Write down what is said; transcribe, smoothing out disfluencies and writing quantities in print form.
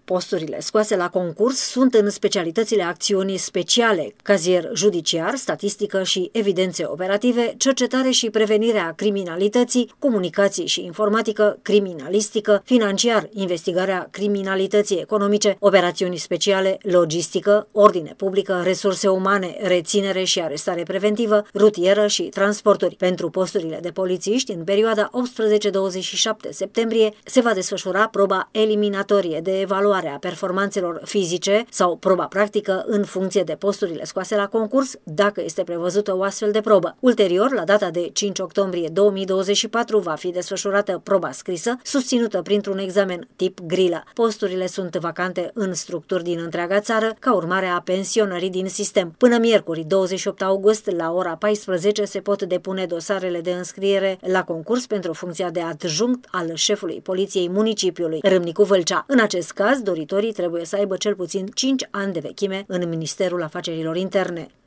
Posturile scoase la concurs sunt în specialitățile acțiuni speciale, cazier judiciar, statistică și evidențe operative, cercetare și prevenirea criminalității, comunicații și informatică, criminalistică, financiar, investigarea criminalității economice, operațiuni speciale, logistică, ordine publică, resurse umane, reținere și arestare preventivă, rutieră și transporturi. Pentru posturile de polițiști, în perioada 18-27 septembrie, se va desfășura proba eliminatorie de evaluare a performanțelor fizice sau proba practică în funcție de posturile scoase la concurs, dacă este prevăzută o astfel de probă. Ulterior, la data de 5 octombrie 2024, va fi desfășurată proba scrisă, susținută printr-un examen tip grilă. Posturile sunt vacante în structuri din întreaga țară, ca urmare a pensionării din sistem. Până miercuri, 28 august, la ora 14, se pot depune dosarele de înscriere la concurs pentru funcția de adjunct al șefului Poliției Municipiului Râmnicu Vâlcea. În acest caz, doritorii trebuie să aibă cel puțin 5 ani de vechime în Ministerul Afacerilor Interne.